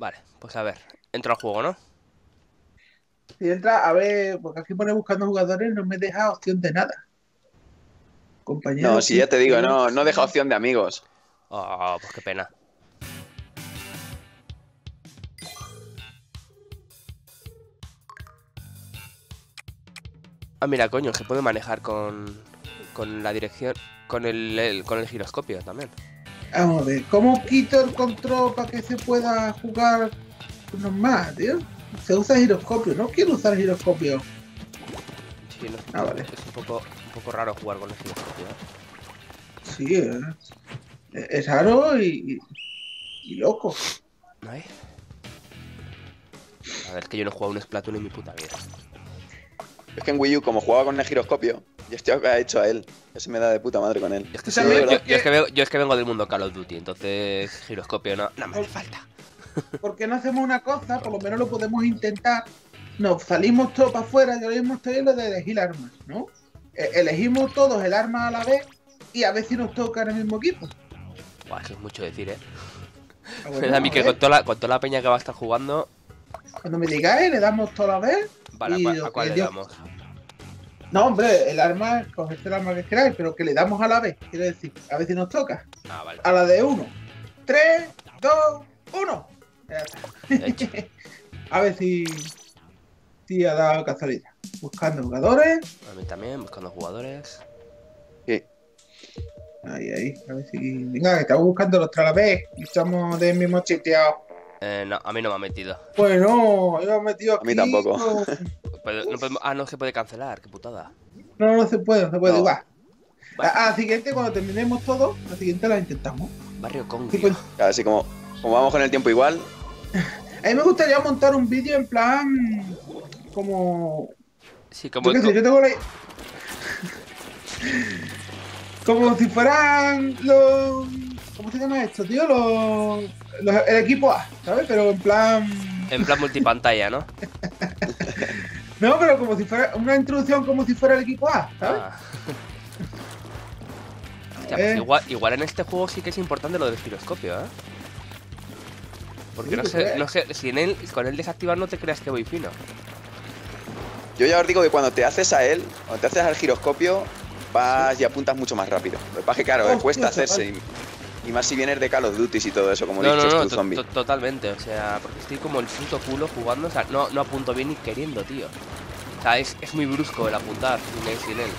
Vale, pues a ver. Entro al juego, ¿no? Si entra, a ver, porque aquí pone buscando jugadores, no me deja opción de nada. No, Compañero, si ya te digo, equipo. no deja opción de amigos. Oh, pues qué pena. Ah, mira, coño, se puede manejar con la dirección, con el giroscopio también. Vamos a ver, ¿cómo quito el control para que se pueda jugar normal, tío? Se usa giroscopio, no quiero usar giroscopio. Sí, no, Ah, vale. es un poco raro jugar con el giroscopio, ¿eh? Sí, es raro y loco. Ay. A ver, es que yo no he jugado un Splatoon en mi puta vida. Es que en Wii U, como jugaba con el giroscopio, y este ha hecho a él. Ese me da de puta madre con él. Es que Tú Sí, de también, yo, verdad. yo es que porque, vengo, yo es que vengo del mundo Call of Duty, entonces giroscopio no me hace falta. porque no hacemos una cosa, por lo menos lo podemos intentar. Nos salimos todos para afuera, yo mismo estoy en lo de elegir armas, ¿no? Elegimos todos el arma a la vez y a ver si nos toca en el mismo equipo. Buah, eso es mucho decir, ¿eh? Ah, Me da a bueno, mí a que ver. con toda la peña que va a estar jugando. Cuando me digáis, le damos toda la vez Vale, y ¿a lo cuál que le Dios. damos? No, hombre, el arma, coged el arma que queráis, pero que le damos a la vez, quiero decir, a ver si nos toca. Ah, vale. A la de uno. 3, 2, 1. Ya está. Hecho. A ver si ha dado casualidad. Buscando jugadores. A mí también, buscando jugadores. Sí. Ahí. A ver si. Venga, que estamos buscando los a la vez. Y estamos del mismo sitio. No, a mí no me ha metido. Bueno, yo me he metido A mí aquí. tampoco. No se puede cancelar, qué putada. No, no se puede, no se puede. No. Igual. Bueno, A la siguiente, cuando terminemos todo, la siguiente la intentamos. Barrio Sí, Conquio. pues, Claro, así como vamos con el tiempo igual. a mí me gustaría montar un vídeo en plan. Como. Sí, Yo qué sé, yo tengo la. Como si fueran los. ¿Cómo se llama esto, tío? El equipo A, ¿sabes? Pero en plan. en plan multipantalla, ¿no? No, pero como si fuera una introducción, como si fuera el equipo A, ¿sabes? Ah. Hostia, pues igual en este juego sí que es importante lo del giroscopio, ¿eh? Porque Sí, no ¿tú sé, crees? no sé, si con él desactivado no te creas que voy fino. Yo ya os digo que cuando te haces a él, cuando te haces al giroscopio, vas y apuntas mucho más rápido. Lo que pasa es que, claro, Hostia, cuesta chaval. hacerse. Y más si vienes de Call of Duty y todo eso, como No, dices no, tú, zombie. totalmente, o sea, porque estoy como el puto culo jugando, o sea, no apunto bien ni queriendo, tío. O sea, es muy brusco el apuntar sin él.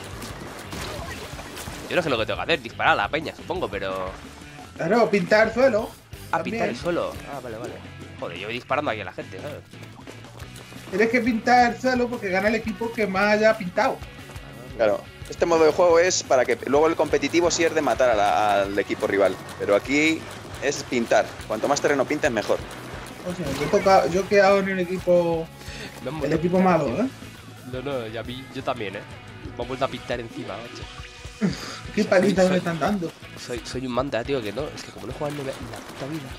Yo no sé lo que tengo que hacer, disparar a la peña, supongo, pero... Claro, pintar el suelo. Ah, pintar el También. suelo. Ah, vale. Joder, yo voy disparando aquí a la gente, ¿sabes? Tienes que pintar el suelo porque gana el equipo que más haya pintado. Claro, este modo de juego es para que luego el competitivo sí es de matar al equipo rival. Pero aquí es pintar. Cuanto más terreno pintes, mejor. O sea, yo he quedado en el equipo. El equipo malo, ¿eh? No, yo también, ¿eh? Me han vuelto a pintar encima, macho. Qué palizas me están dando. Soy un manta, tío, que no. Es que como no he jugado en la puta vida.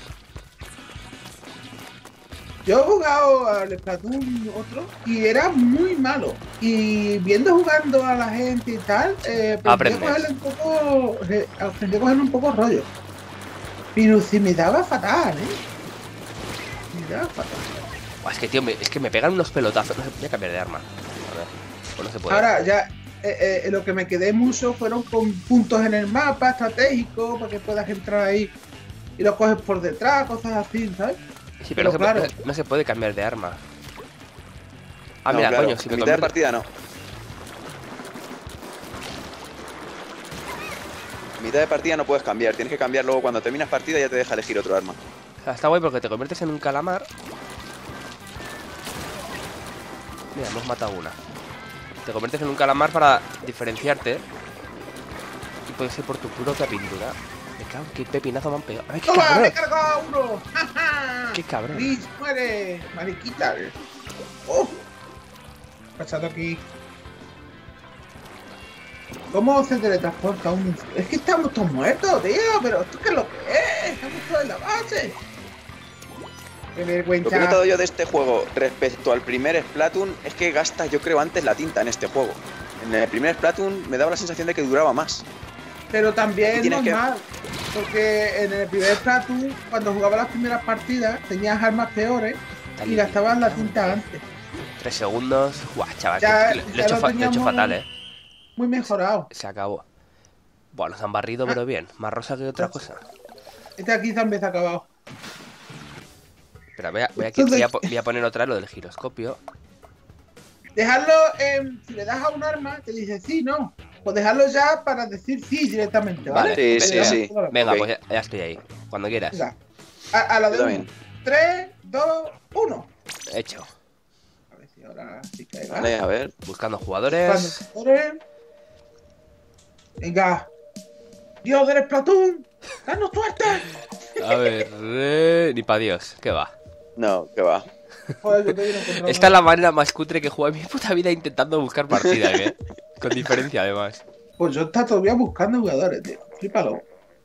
Yo he jugado al Splatoon otro y era muy malo. Y viendo jugando a la gente y tal, aprendí a Aprendes. cogerle un poco. Aprendí a cogerle un poco rollo. Pero se me daba fatal, Me daba fatal. Buah, es que, tío, es que me pegan unos pelotazos. No se puede cambiar de arma. A ver, pues no se puede. Ahora ya. Lo que me quedé mucho fueron con puntos en el mapa estratégicos para que puedas entrar ahí y lo coges por detrás, cosas así, ¿sabes? Sí, Pero pero claro, no se puede cambiar de arma. Ah, No, mira, claro, coño, si en me mitad de convierto... partida no. En mitad de partida no puedes cambiar. Tienes que cambiar luego cuando terminas partida ya te deja elegir otro arma. O sea, está guay porque te conviertes en un calamar. Mira, hemos matado una. Te conviertes en un calamar para diferenciarte. Y puedes ir por tu propia pintura. Me cago, qué pepinazo me han pegado. ¡Ay, qué ¡toma! ¡Me cabrón! he cargado a uno! ¡Ja, ja! ¡Qué cabrón! ¡Liz, muere! ¡Mariquita! ¡Oh! Pasado aquí. ¿Cómo se teletransporta un... Es que estamos todos muertos, tío, pero ¿esto qué es lo que es? Estamos todos en la base. ¡Qué Lo que he vergüenza! notado yo de este juego respecto al primer Splatoon es que gastas, yo creo, antes la tinta en este juego. En el primer Splatoon me daba la sensación de que duraba más. Pero también Y es tienes que- normal, porque en el primer Splatoon, cuando jugaba las primeras partidas, tenías armas peores y gastabas la cinta antes. 3 segundos. Guau, chaval, Ya- que lo he ya hecho, lo lo he hecho teníamos- fatal, Muy mejorado. Se acabó. Bueno, nos han barrido, pero bien. Más rosa que otra cosa. Este aquí también se ha acabado. Espera, voy Entonces- a poner otra vez lo del giroscopio. Dejarlo, si le das a un arma, te dice sí, no. Pues dejarlo ya para decir sí directamente, ¿vale? Vale. Sí, Le sí, damos sí. toda la- Venga, Ok. pues ya estoy ahí. Cuando quieras. Venga. A la Yo de también. 3, 2, 1. Hecho. A ver si ahora sí caiga. Vale, a ver. Buscando jugadores. Venga. Dios del Splatoon. ¡Danos suerte! A ver, ni pa' Dios. ¿Qué va? No, que va. Joder, yo te quiero encontrar Esta es la manera más cutre que he jugado en mi puta vida intentando buscar partidas, ¿eh? Con diferencia, además. Pues yo está todavía buscando jugadores, tío. Flípalo.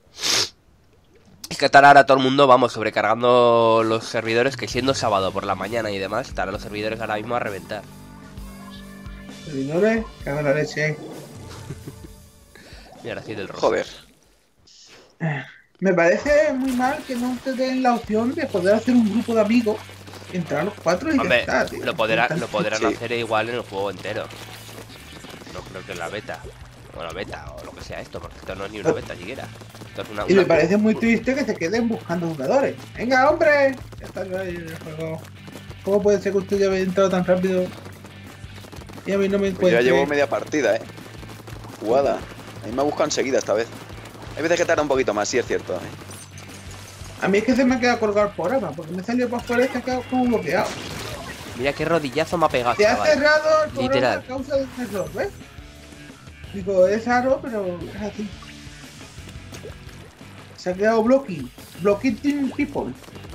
Es que estará ahora todo el mundo, vamos, sobrecargando los servidores, que siendo sábado por la mañana y demás, estarán los servidores ahora mismo a reventar. Servidores, cago en la leche. Mira, así del rojo. Joder. Me parece muy mal que no te den la opción de poder hacer un grupo de amigos, entrar los 4 y ya Hombre, está, tío. lo podrán Sí. hacer igual en el juego entero. No creo que en la beta. Bueno, beta o lo que sea esto, porque esto no es ni una beta siquiera. Esto es Y me parece muy triste que se queden buscando jugadores. ¡Venga, hombre! Ya está yo ahí en el juego. ¿Cómo puede ser que usted ya haya entrado tan rápido? Y a mí no me Pues encuentre. ya llevo media partida, jugada. A mí me ha buscado enseguida esta vez. Hay veces que tarda un poquito más, sí es cierto. A mí es que se me ha quedado colgado por ahora, porque me salió para afuera y se ha quedado como bloqueado. Mira qué rodillazo me ha pegado, Se ha chaval. cerrado el programa Literal. a causa del error, ¿ves? Digo, es raro, pero es así. Se ha quedado blocking. Blocking team people.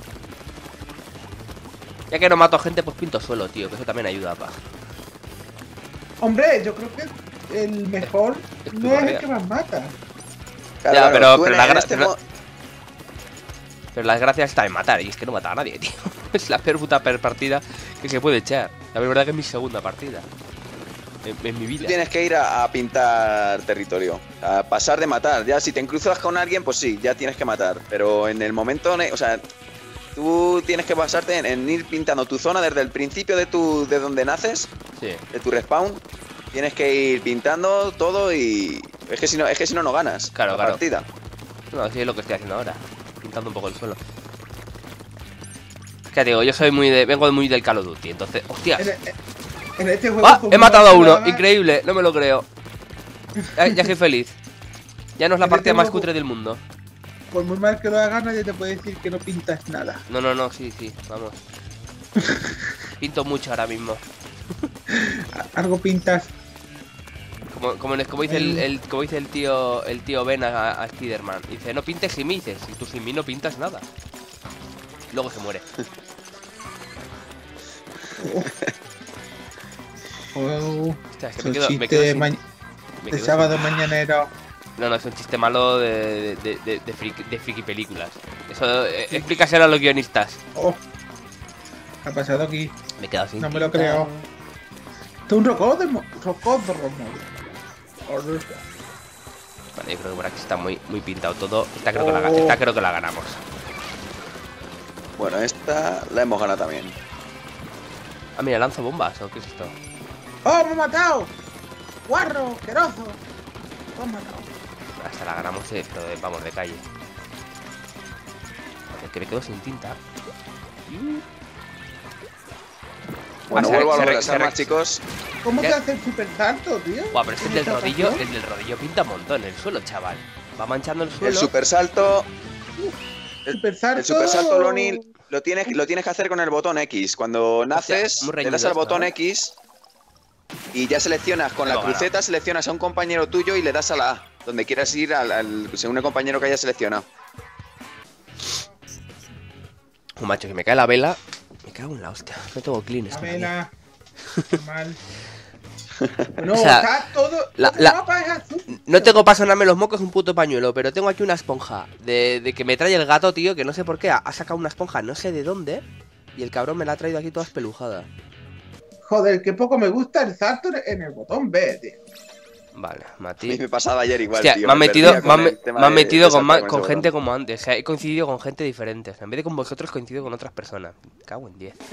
Ya que no mato gente, pues pinto suelo, tío, que eso también ayuda, pa. Hombre, yo creo que el mejor Es tu no es barrio. el que más mata. Claro, Ya, claro, tú pero en la gra- este pero- mo- Pero la desgracia está en matar, y es que no mata a nadie, tío. Es la peor puta partida que se puede echar. La verdad que es mi segunda partida. En mi Tú vida. tienes que ir a pintar territorio, a pasar de matar. Ya si te cruzas con alguien, pues sí, ya tienes que matar. Pero en el momento, o sea, tú tienes que basarte en ir pintando tu zona desde el principio de donde naces, Sí. de tu respawn. Tienes que ir pintando todo y es que si no no ganas Claro, la claro. partida. No, sí es lo que estoy haciendo ahora. Pintando un poco el suelo. Es que digo, yo soy vengo muy del Call of Duty, entonces. ¡Hostias! En este juego. ¡Ah! como He matado a no uno, se haga, increíble, no me lo creo. Ya soy feliz. Ya no es la En partida este más juego- cutre del mundo. Por muy mal que lo hagas, nadie te puede decir que no pintas nada. No, sí, vamos. Pinto mucho ahora mismo. Algo pintas. Como dice como dice el tío Ben a Spiderman. Dice, no pintes sin mí, dices, y tú sin mí no pintas nada. Luego se muere. Oh, Hostia, es que es un me chiste quedo sin- me de quedo sábado sin- mañanero. No, es un chiste malo de friki películas. Eso, explícaselo a los guionistas. Oh, ¿qué ha pasado aquí? Me he quedado sin No me lo tinta. creo. Esto es un rocódromo. Vale, yo creo que por aquí está muy pintado todo. Esta creo, Oh. esta creo que la ganamos. Bueno, esta la hemos ganado también. Ah, mira, lanzo bombas, ¿o qué es esto? ¡Oh, me he matado! ¡Guarro! ¡Asqueroso! ¡Me has matado! Hasta la ganamos, pero vamos, de calle. Es que me quedo sin tinta. Bueno, se- vuelvo a se lo de re- las se armas, re- chicos. ¿Cómo ¿Qué? se hace el super salto, tío? Buah, pero es que el del ¿Cómo se rodillo, hace? el del rodillo pinta un montón el suelo, chaval. Va manchando el El suelo. super salto, Super salto. el super salto Lonil lo tienes que hacer con el botón X. Cuando naces, muy le reñido das al esto, botón ¿no? X y ya seleccionas con la Hemos cruceta, seleccionas a un compañero tuyo y le das a la A, donde quieras ir al segundo compañero que hayas seleccionado. Macho, que me cae la vela. Me cago en la hostia. No tengo clean La esto. vela. Mal. No, O sea, está todo. la- el la- mapa es azul. No tengo para sonarme los mocos un puto pañuelo, pero tengo aquí una esponja de que me trae el gato, tío, que no sé por qué. Ha sacado una esponja no sé de dónde. Y el cabrón me la ha traído aquí toda espelujada. Joder, qué poco me gusta el salto en el botón B, tío. Vale, A mí Mati. me pasaba ayer igual, Hostia, tío. me han me metido, perdía me han, con el tema me han de metido con, saltar con ese gente botón. como antes. O sea, he coincidido con gente diferente. O sea, en vez de con vosotros, coincido con otras personas. Me cago en 10.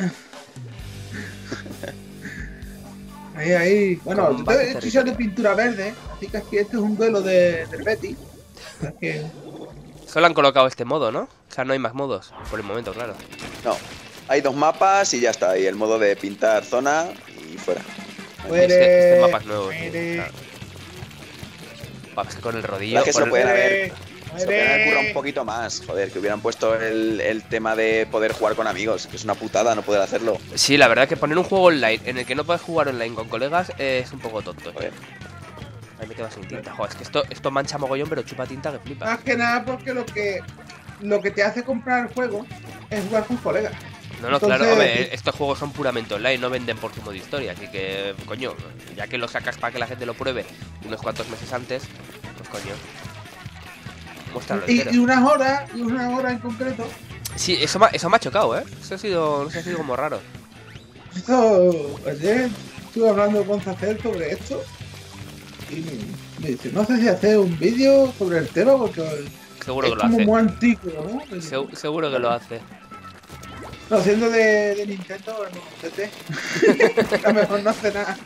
Ahí. Bueno, Combate esto es de territorial. pintura verde, así que aquí este es un duelo del Betis. O sea que Solo han colocado este modo, ¿no? O sea, no hay más modos. Por el momento, claro. No, hay 2 mapas y ya está. Y el modo de pintar zona y fuera. Este mapa es nuevo, tío. muere, O sea, es que con el La rodillo. que se con lo el- pueden haber. muere, Se podrían haber currado un muere. poquito más, joder, que hubieran puesto el tema de poder jugar con amigos, que es una putada no poder hacerlo. Sí, la verdad que poner un juego online en el que no puedes jugar online con colegas es un poco tonto. Joder. Ahí me quedo sin tinta. Joder, es que esto mancha mogollón, pero chupa tinta que flipa. Más que nada porque lo que te hace comprar el juego es jugar con colegas. No, no, Entonces, claro, hombre, estos juegos son puramente online, no venden por su modo historia, así que, coño, ya que lo sacas para que la gente lo pruebe unos cuantos meses antes, pues coño. Muéstralo entero. Y unas horas en concreto. Sí, eso me ha chocado, ¿eh? Eso ha sido, no sé, ha sido como raro. Esto, ayer estuve hablando con Zacel sobre esto y me dice, no sé si hacer un vídeo sobre el tema porque Seguro es que lo como hace. muy antiguo, ¿no? Me dice, Seguro que lo hace. no, siendo de Nintendo, no, CT. A lo mejor no hace nada.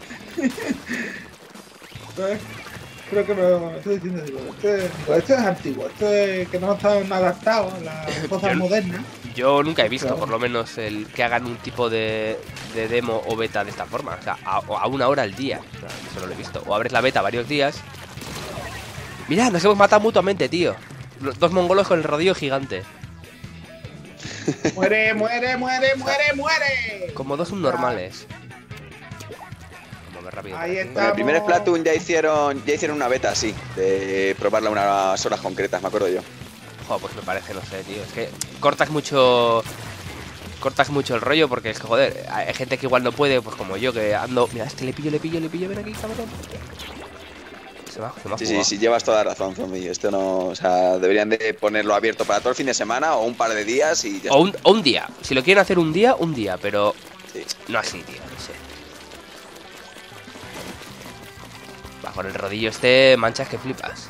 ¿Sabes? Creo que me estoy diciendo, digo, esto es antiguo, esto es que no están adaptados a las cosas Yo- modernas. Yo nunca he visto, Claro. por lo menos, el que hagan un tipo de demo o beta de esta forma. O sea, a una hora al día. O sea, eso no lo he visto. O abres la beta varios días. Mira, nos hemos matado mutuamente, tío. Los dos mongolos con el rodillo gigante. Muere, muere, muere, muere, muere. Como dos subnormales. Vamos a ver rápido. Ahí por aquí. está. Con el primer Splatoon ya hicieron una beta así, de probarla unas horas concretas, me acuerdo yo. Joder, pues me parece, no sé, tío. Es que cortas mucho el rollo porque es que, joder, hay gente que igual no puede, pues como yo, que ando... Mira, este le pillo, ven aquí, cabrón. Se me ha Sí, jugado. sí, llevas toda la razón, zombie. Esto no, o sea, deberían de ponerlo abierto para todo el fin de semana o un par de días y ya O un día. Si lo quieren hacer un día, pero Sí. no así, tío. No sé. Va, con el rodillo este manchas que flipas.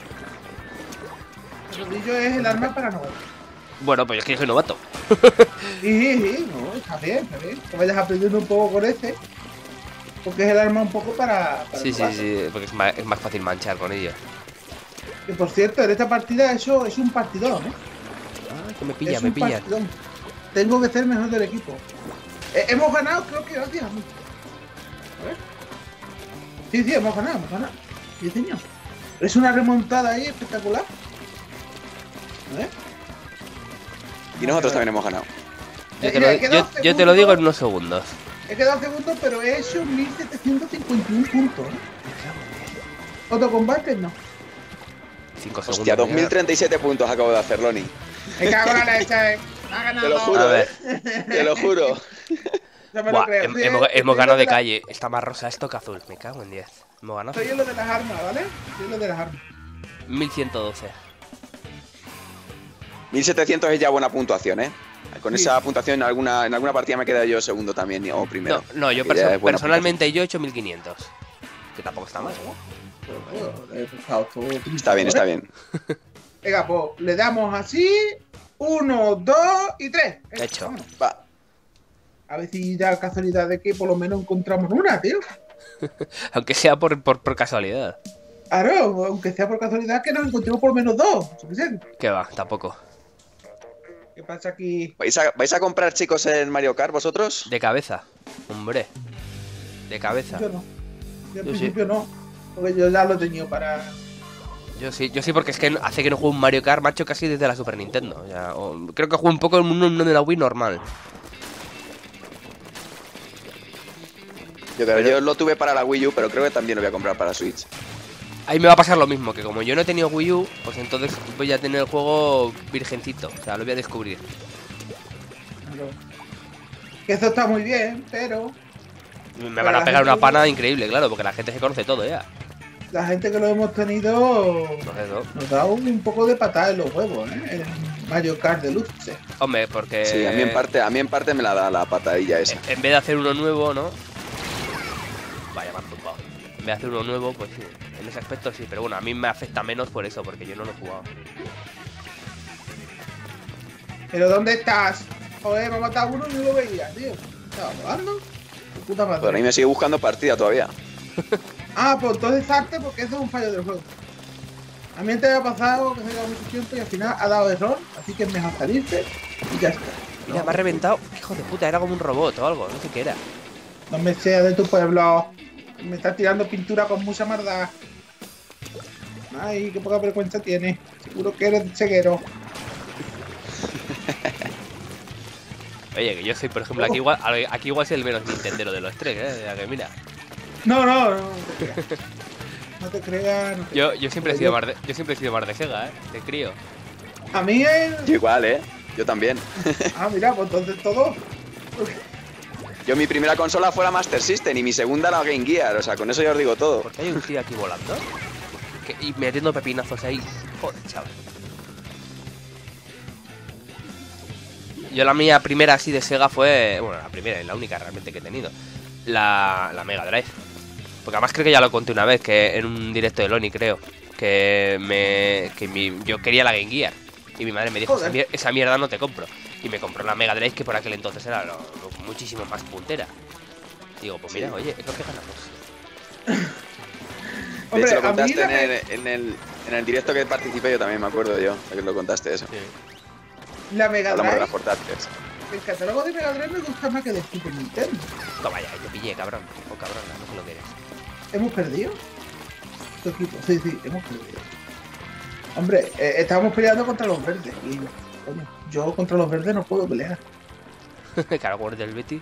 El rodillo es el arma para novatos. Bueno, pues es que yo soy novato. Sí, no, está bien. Que vayas aprendiendo un poco con este. Porque es el arma un poco para Sí, novatos. sí, porque es más fácil manchar con ello. Que por cierto, en esta partida eso es un partidón, ¿eh? Ah, que me Es pillan, un me pillan. partidón. Tengo que ser mejor del equipo. Hemos ganado, creo que gracias a mí. A ver. Sí, hemos ganado. Sí, señor. Es una remontada ahí espectacular. A ver. Y nosotros también hemos ganado. Yo te, Mira, lo, queda yo- un yo te lo digo en segundo. unos segundos. He quedado segundo, pero he hecho 1751 puntos. ¿eh? Autocombate no. 5 segundos. Hostia, ya. 2037 puntos acabo de hacer, Loni. Me cago en la leche, Ha ganado. Te lo A juro, ver. Te lo juro. No me lo Buah, creo. hemos Soy ganado lo de la- calle. Está más rosa esto que azul. Me cago en 10. Hemos ganado. Soy en lo de las armas, ¿vale? Soy en lo de las armas. 1112. 1700 es ya buena puntuación, ¿eh? Con Sí. esa puntuación en alguna partida me he quedado yo segundo también, o primero. No, yo Que ya es buena personalmente yo he hecho 1500. Que tampoco está mal. Está bien, está bien. Venga, pues le damos así. 1, 2 y 3. Hecho. Va. A ver si da casualidad de que por lo menos encontramos una, tío. Aunque sea por casualidad. Claro, aunque sea por casualidad que nos encontremos por lo menos 2. Suficiente. Que va, tampoco. ¿Qué pasa aquí? ¿Vais a comprar, chicos, en Mario Kart vosotros? De cabeza. Hombre. De cabeza. Yo no. Yo en Yo sí. principio no. Porque yo ya lo he tenido para. Yo sí, porque es que hace que no juego un Mario Kart, macho, casi desde la Super Nintendo. O sea, creo que juego un poco en uno de la Wii normal. Yo lo tuve para la Wii U, pero creo que también lo voy a comprar para Switch. Ahí me va a pasar lo mismo, que como yo no he tenido Wii U, pues entonces voy a tener el juego virgencito. O sea, lo voy a descubrir. Claro. Que eso está muy bien, pero Me Pero van a la pegar gente- una pana increíble, claro, porque la gente se conoce todo ya. la gente que lo hemos tenido Entonces, ¿no? nos da un poco de patada en los huevos, ¿eh? En Mario Kart Deluxe. Hombre, porque... Sí, a mí en parte me la da la patadilla esa. En vez de hacer uno nuevo, ¿no? Vaya, me han tumbado. vez de hacer uno nuevo, pues sí, en ese aspecto sí, pero bueno, a mí me afecta menos por eso, porque yo no lo he jugado. ¿Pero dónde estás? Joder, me ha matado uno y no lo veía, tío. ¿Estaba jugando? Puta madre. Por ahí me sigue buscando partida todavía. Ah, pues entonces salte porque eso es un fallo del juego. A mí te había pasado que se lleva mucho tiempo y al final ha dado error, así que es mejor salirse y ya está. Mira, me ha reventado, hijo de puta, era como un robot o algo, no sé qué era. No me sea de tu pueblo. Me está tirando pintura con mucha maldad. Ay, qué poca vergüenza tiene. Seguro que eres ceguero. Oye, que yo soy, por ejemplo, aquí igual soy el menos nintendero de los tres, ya que mira. No. No te creas. Yo siempre he sido más de Sega, de crío. A mí es... Yo igual, yo también. Ah, mira, pues entonces todo. Yo mi primera consola fue la Master System y mi segunda la Game Gear, o sea, con eso ya os digo todo. ¿Por qué hay un tío aquí volando? Y metiendo pepinazos ahí. Joder, chaval. Yo la mía primera así de Sega fue... Bueno, la primera y la única realmente que he tenido. La Mega Drive. Porque además creo que ya lo conté una vez, que en un directo de Loni, creo. Yo quería la Game Gear. Y mi madre me dijo, esa mierda no te compro. Y me compró la Mega Drive, que por aquel entonces era muchísimo más puntera. Digo, pues mira, oye, es lo que ganamos. De hecho, lo contaste en el directo que participé, yo también me acuerdo yo, de que lo contaste eso. Sí. La Mega Hablamos de Drive. las portátiles. El catálogo de Mega Drive me gusta más que de Super Nintendo. Toma ya, te pillé, cabrón. O cabrona, no sé lo que eres. ¿Hemos perdido? Tu equipo, sí, hemos perdido. Hombre, estábamos peleando contra los verdes. Y, coño, yo contra los verdes no puedo pelear. Cargor del Betis.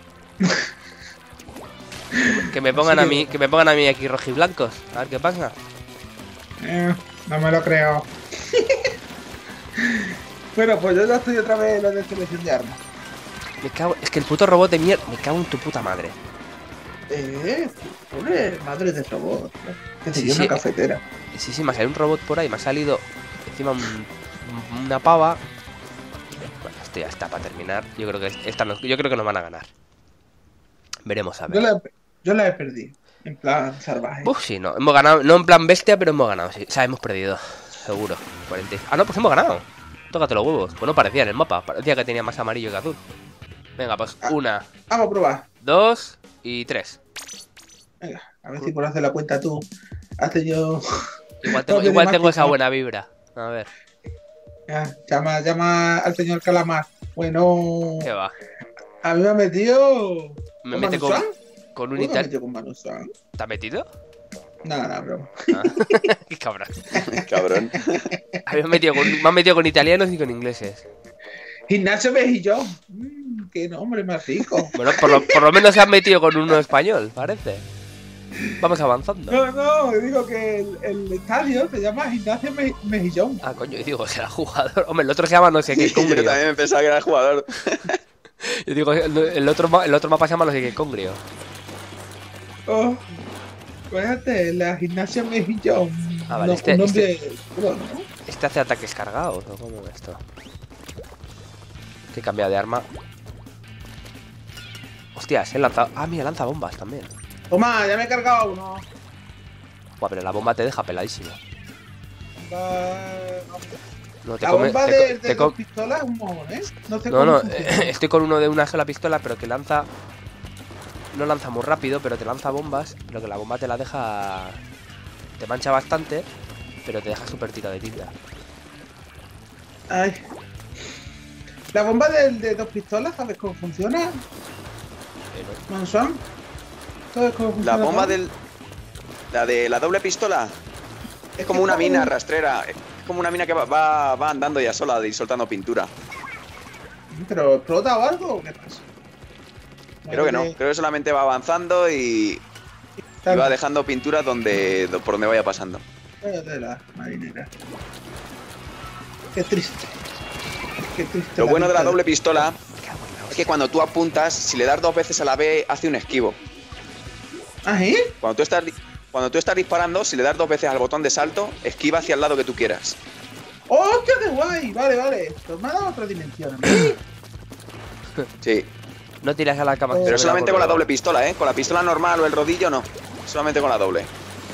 que me pongan a mí aquí rojiblancos. A ver qué pasa. No me lo creo. Bueno, pues yo ya estoy otra vez en la de selección de armas. Es que el puto robot de mierda. Me cago en tu puta madre. Pobre madre de robot. Que se Sí, dio sí. una cafetera. Sí, me ha salido un robot por ahí. Me ha salido encima una pava. Bueno, esto ya está para terminar. Yo creo que nos van a ganar. Veremos a ver. Yo la he perdido. En plan salvaje. Sí, no. Hemos ganado. No en plan bestia, pero hemos ganado. Sí. O sea, hemos perdido. Seguro. 40. Ah, no, pues hemos ganado. Tócate los huevos. Pues no parecía en el mapa. Parecía que tenía más amarillo que azul. Venga, pues una, Vamos a probar. 2 y 3. Venga, a ver si por hacer la cuenta tú. Hace yo. Igual tengo esa buena vibra. A ver. Ya, llama al señor Calamar. Bueno. ¿Qué va? A mí me ha metido. Me mete con un ¿Me ha italiano. metido con Manu-san? ¿Te has metido? Nada, broma. Ah. Qué cabrón. Cabrón. A mí me han metido con italianos y con ingleses. Ignacio Mejillón. Qué nombre más rico. Bueno, por lo menos se han metido con uno español, parece. Vamos avanzando. No, digo que el estadio se llama Ignacio Mejillón. Ah, coño, yo digo, será jugador. Hombre, el otro se llama no sé qué, Yo Congrio. también pensaba que era el jugador. Yo digo, el otro mapa se llama no sé qué, Congrio. Oh, fíjate, la Gimnasia Mejillón. Ah, vale, No, este- un nombre duro, ¿no? ¿Este hace ataques cargados o cómo es esto? Que cambia de arma. Hostia, se lanza. Ah, mira, lanza bombas también. Toma, ya me he cargado uno. Buah, pero la bomba te deja peladísimo. No, La bomba de te dos com- pistolas es un mojón, ¿eh? No sé No, cómo no, funciona. estoy con uno de una sola pistola, pero que lanza. No lanza muy rápido, pero te lanza bombas. Pero que la bomba te la deja. Te mancha bastante, pero te deja súper tira de tinta. Ay. La bomba de dos pistolas, ¿sabes cómo funciona? Mansuan. ¿Sabes cómo funciona? La bomba de la doble pistola es como una mina rastrera. Es como una mina que va andando ya sola y soltando pintura. ¿Pero explota o algo? ¿Qué pasa? Creo que no. Creo que solamente va avanzando y va dejando pintura por donde vaya pasando. De la marinera. Qué triste. Qué triste. Lo bueno de la vida. doble pistola es que cuando tú apuntas, si le das 2 veces a la vez, hace un esquivo. ¿Ah, sí? Cuando tú estás disparando, si le das 2 veces al botón de salto, esquiva hacia el lado que tú quieras. ¡Oh, qué de guay! Vale. Esto me ha dado otra dimensión. Sí. No tiras a la cama. Pero solamente con la doble pistola, ¿eh? Con la pistola normal o el rodillo, no. Solamente con la doble.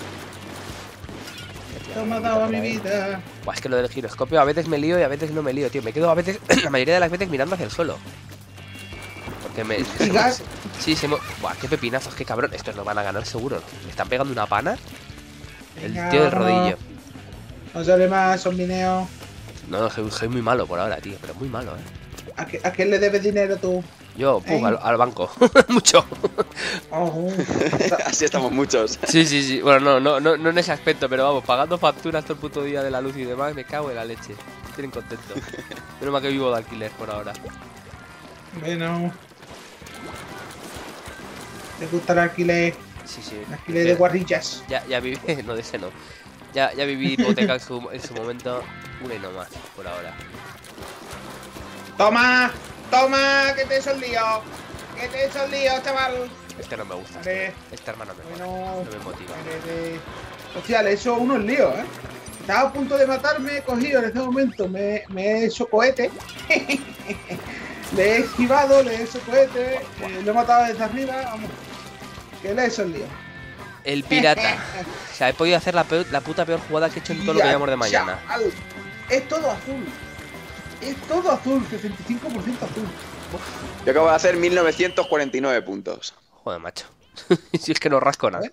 Esto me ha dado a mi vida. Buah, es que lo del giroscopio a veces me lío y a veces no me lío, tío. Me quedo a veces, la mayoría de las veces mirando hacia el suelo. Porque me... Gas. Sí, buah, qué pepinazos, qué cabrón. Estos no van a ganar seguro. Me están pegando una pana. El Venga, tío del vámonos. rodillo. No sale más, son mineos. No, soy muy malo por ahora, tío. Pero muy malo, eh. ¿A quién le debes dinero tú? Yo, pum, al banco. Mucho. Oh, Así estamos muchos. Sí. Bueno, no en ese aspecto, pero vamos, pagando facturas todo el puto día de la luz y demás, me cago en la leche. Tienen contento. Menos mal que vivo de alquiler por ahora. bueno. ¿Te gusta el alquiler? Sí. El alquiler de guarrillas. Ya viví, no de ese no. Ya viví hipoteca en su momento, una y no más, por ahora. ¡Toma! ¡Toma! ¡Que te he hecho el lío! ¡Que te he hecho el lío, chaval! Este no me gusta. Vale. Este hermano me Bueno. no me motiva. Hostia, le he hecho unos líos, ¿eh? Estaba a punto de matarme, he cogido en este momento, me he hecho cohete. Le he esquivado, le he hecho cohete, lo he matado desde arriba, vamos. Que le he hecho el lío. El pirata. O sea, he podido hacer la puta peor jugada que he hecho en todo lo que Ya, llevamos de mañana. chaval, es todo azul. Es todo azul, 65% azul. Yo acabo de hacer 1949 puntos. Joder, macho. Si es que no rasco nada. ¿Eh?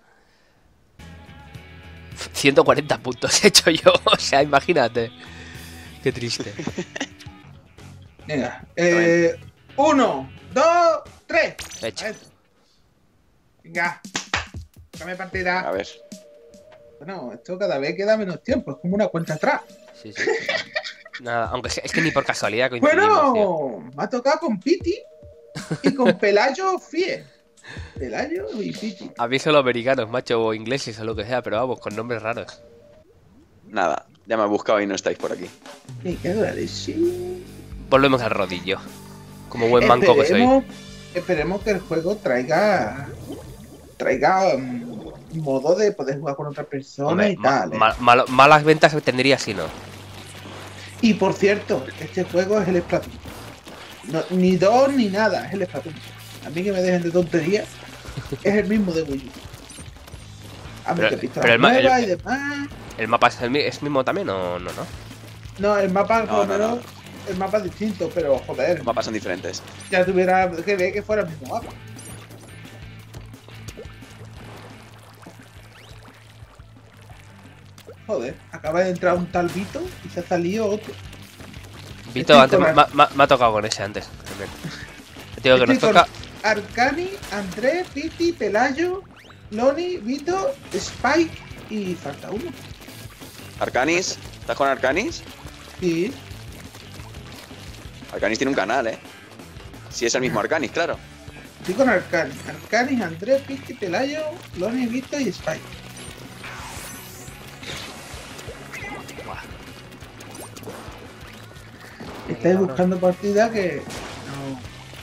140 puntos he hecho yo. O sea, imagínate. Qué triste. Venga, 1, 2, 3. Hecho. Venga, dame partida. A ver. Bueno, esto cada vez queda menos tiempo, es como una cuenta atrás. Sí. Nada, aunque es que ni por casualidad coincidimos, tío. Bueno, me ha tocado con Piti y con Pelayo Fie. Pelayo y Piti. A mí son los americanos, macho, o ingleses o lo que sea, pero vamos, con nombres raros. Nada, ya me he buscado y no estáis por aquí. Me cago en la leche. Volvemos al rodillo. Como buen manco que soy. Esperemos que el juego traiga modo de poder jugar con otra persona Hombre, y tal. malas ventas tendría si no. Y por cierto, este juego es el Splatoon. No, ni 2 ni nada, es el Splatoon. A mí que me dejen de tonterías, es el mismo de Wii U. A mí Pero- que pistolas pero el ma- nuevas y demás. ¿El mapa es mismo también o no? No, el mapa, No, por lo no, menos, el mapa es distinto, pero joder, Los mapas son diferentes. ya tuviera que ver que fuera el mismo mapa. Joder, acaba de entrar un tal Vito y se ha salido otro. Vito, Estoy antes con me ha tocado con ese antes. También. Te digo que nos Estoy toca. con Arcani, Andrés, Piti, Pelayo, Loni, Vito, Spike y falta uno. Arcanis, ¿estás con Arcanis? Sí, Arcanis tiene un canal, ¿eh? Si es el mismo Arcanis, claro. estoy con Arcani. Arcani, Andrés, Piti, Pelayo, Loni, Vito y Spike. Buah. Estáis buscando partida que. No.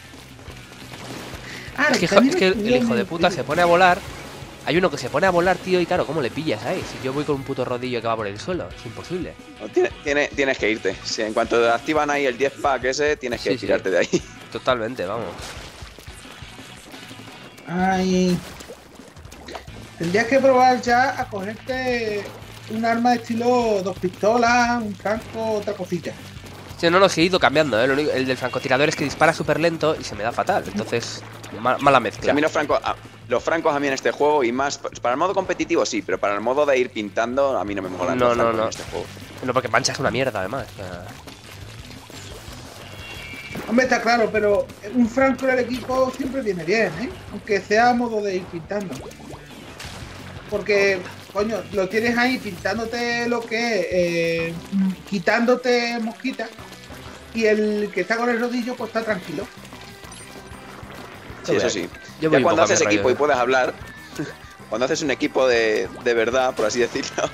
Ah, Es que Arcani el estudió hijo en de el puta vídeo. se pone a volar. Hay uno que se pone a volar, tío, y claro, ¿cómo le pillas ahí? Si yo voy con un puto rodillo que va por el suelo, es imposible. No, tienes que irte. Si en cuanto activan ahí el 10 pack ese, tienes que Sí, sí. tirarte de ahí. Totalmente, vamos. Ay. Tendrías que probar ya a cogerte un arma de estilo 2 pistolas, un franco, otra cosita. Sí, no los he ido cambiando, ¿eh? El del francotirador es que dispara súper lento y se me da fatal. Entonces, mala Que mezcla. a mí los francos a mí en este juego y más para el modo competitivo sí, pero para el modo de ir pintando a mí no me molan No, los no, francos no. en este juego. No, porque manchas una mierda, además. O sea, Hombre, está claro, pero un franco en el equipo siempre viene bien, ¿eh? Aunque sea a modo de ir pintando. Porque, coño, lo tienes ahí pintándote lo que es, quitándote mosquitas, y el que está con el rodillo, pues está tranquilo. Sí, eso sí. Yo voy Ya un cuando poco a haces mi rollo, equipo y ¿eh? puedes hablar, cuando haces un equipo de verdad, por así decirlo,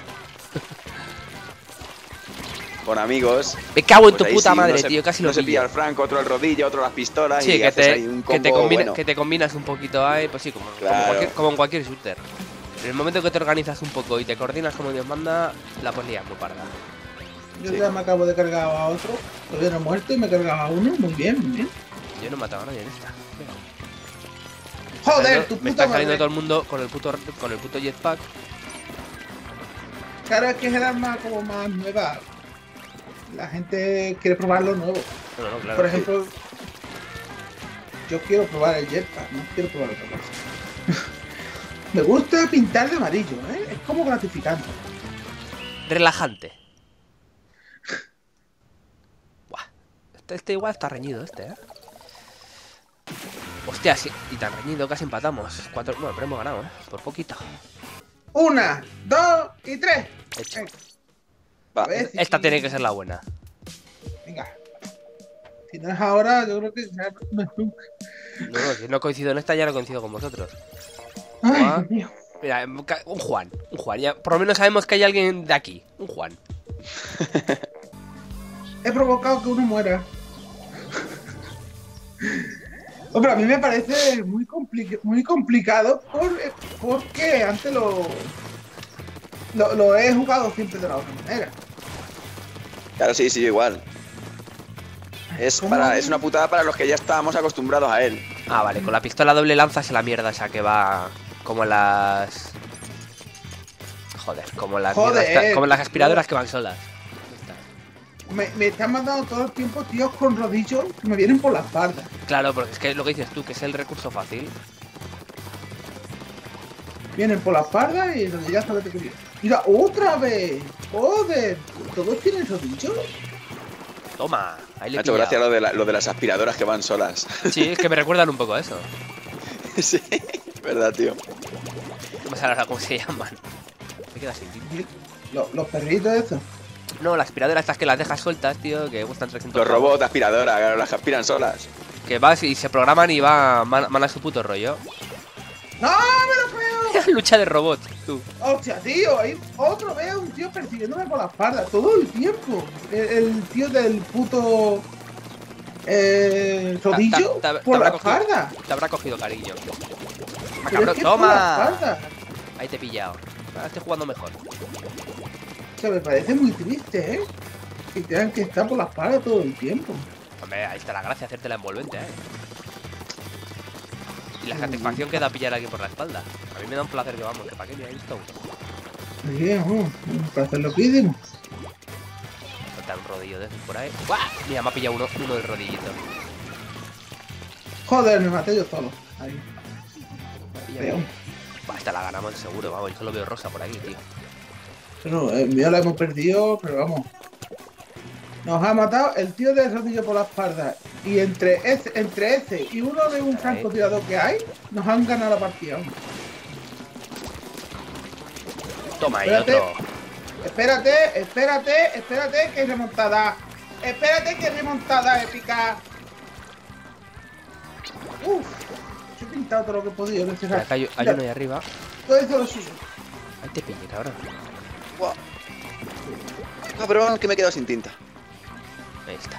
con amigos. Me cago en pues tu ahí puta sí, madre, uno se- tío, casi uno lo se pilla pillo. el franco, otro el rodillo, otro las pistolas Sí, y que haces ahí un combo bueno. que te combinas un poquito ahí, pues sí, Claro. como en cualquier shooter. En el momento que te organizas un poco y te coordinas como Dios manda, la pues lías muy parda. Yo Sí. ya me acabo de cargar a otro, todavía no he muerto y me he cargado a uno, muy bien, muy bien. Yo no he matado a nadie en esta. Joder, tu me puta está saliendo madre. todo el mundo con el puto jetpack. Claro, es que es el arma como más nueva. La gente quiere probar lo nuevo. No, claro. Por ejemplo, yo quiero probar el jetpack, no quiero probar otra cosa. Me gusta pintar de amarillo, ¿eh? Es como gratificante. Relajante. Buah. Este igual está reñido, ¿eh? Hostia, sí. Y tan reñido, casi empatamos. Bueno, pero hemos ganado, ¿eh? Por poquito. 1, 2 y 3. Hecho. Va. A ver si- Esta tiene que ser la buena. Venga. Si no es ahora, yo creo que ya no es nunca. No, si no coincido en esta, ya no coincido con vosotros. Ay, Juan. Dios mío. Mira, un Juan. Ya, por lo menos sabemos que hay alguien de aquí. Un Juan. He provocado que uno muera. Hombre, a mí me parece muy, muy complicado porque antes lo he jugado siempre de la otra manera. Claro, sí, igual. Es una putada para los que ya estábamos acostumbrados a él. Ah, vale, con la pistola doble lanza es la mierda esa que va como las... Joder, como las, Joder, como las aspiradoras que van solas. Me están mandando todo el tiempo tíos con rodillos que me vienen por la espalda. Claro, porque es que lo que dices tú, que es el recurso fácil. Vienen por la espalda y donde ya sabes que viene. Mira, otra vez. Joder, ¿todos tienen rodillos? Toma, ahí le Me ha he hecho pillado. gracia lo de las aspiradoras que van solas. Sí, es que me recuerdan un poco a eso. Sí, verdad, tío. No me sale ahora cómo se llaman. Me queda sin tinta. Los perritos esos. No, las aspiradoras estas que las dejas sueltas, tío, que cuestan 300 Los pavos. robots aspiradoras, claro, las que aspiran solas. Que vas y se programan y van a su puto rollo. ¡No, me lo creo! Lucha de robots, tú. Hostia, tío, hay otra vez un tío persiguiéndome por la espalda todo el tiempo. El tío del puto rodillo por la espalda. Te habrá cogido cariño. Ah, Pero cabrón, es que por la toma. espalda. Ahí te he pillado. Ahora estoy jugando mejor. O sea, me parece muy triste, ¿eh? Que tengan que estar por la espalda todo el tiempo. Hombre, ahí está la gracia, hacerte la envolvente, Y la satisfacción que da pillar a alguien por la espalda. A mí me da un placer que vamos, que para qué me ha visto. Bien, un placer lo pidimos. Falta un rodillo de esos por ahí. ¡Buah! Mira, me ha pillado uno del rodillito. Joder, me maté yo solo. Ahí. Me ha pillado Feo. uno. Buah, esta la ganamos seguro, vamos. Yo solo veo rosa por aquí, tío. Pero el mío la hemos perdido, pero vamos. Nos ha matado el tío del rodillo por la espalda. Y entre ese y uno de un francotirador que hay, nos han ganado la partida. Hombre. Toma ahí Espérate. otro. Espérate, que remontada. Espérate, que remontada épica. Uf, yo he pintado todo lo que he podido. Espera, que hay uno ahí arriba. Todo eso lo suyo. Ahí te pillé, cabrón. Buah. Cabrón, que me he quedado sin tinta. Ahí está.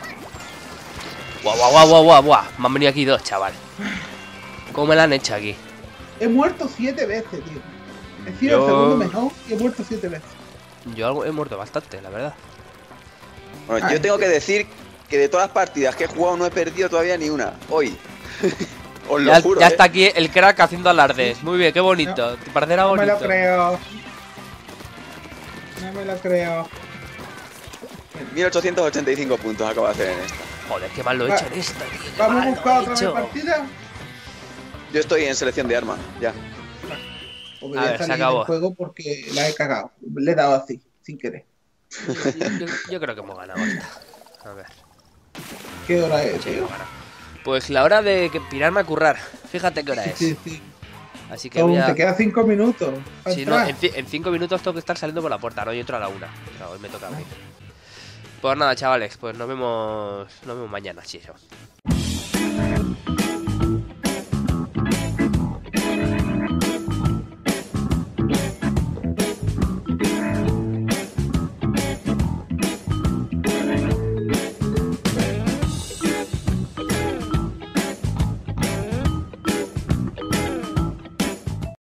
Guau. Me han venido aquí dos, chaval. ¿Cómo me la han hecho aquí? He muerto 7 veces, tío. He sido el segundo mejor y he muerto 7 veces. Yo he muerto bastante, la verdad. Bueno, yo tengo que decir que de todas las partidas que he jugado no he perdido todavía ni una. Hoy. Os lo juro. Ya está aquí el crack haciendo alardes. Muy bien, qué bonito. ¿Te parecerá No me bonito? lo creo. No me lo creo. 1885 puntos acabo de hacer en esta. Joder, qué mal lo he hecho en esta, tío. qué Vamos a mal lo buscar he otra vez hecho. partida. Yo estoy en selección de arma, ya. O me A voy a ver, se salir acabó. del juego porque la he cagado. Le he dado así, sin querer. Yo creo que hemos ganado esta. A ver. ¿Qué hora es, Sí, tío? hemos ganado. Pues la hora de pirarme a currar. Fíjate qué hora es. Sí. Así que voy Aún a... te quedan 5 minutos. para Sí, no, entrar. en 5 minutos tengo que estar saliendo por la puerta, ¿no? Yo entro a la 1. O sea, hoy me toca a mí. Pues nada, chavales, pues nos vemos mañana, sí, eso.